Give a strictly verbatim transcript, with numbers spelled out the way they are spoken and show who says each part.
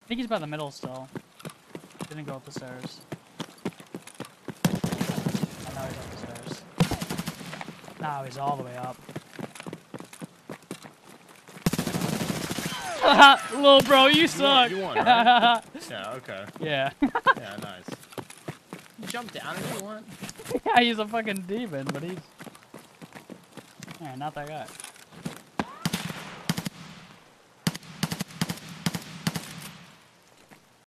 Speaker 1: I think he's by the middle still. Didn't go up the stairs. Oh, now he's up the stairs. Now he's all the way up. Little bro, you suck.
Speaker 2: You won, you won right? Yeah, okay.
Speaker 1: Yeah.
Speaker 2: Yeah, nice. You jump down if you want.
Speaker 1: Yeah, he's a fucking demon, but he's... Alright, not that guy.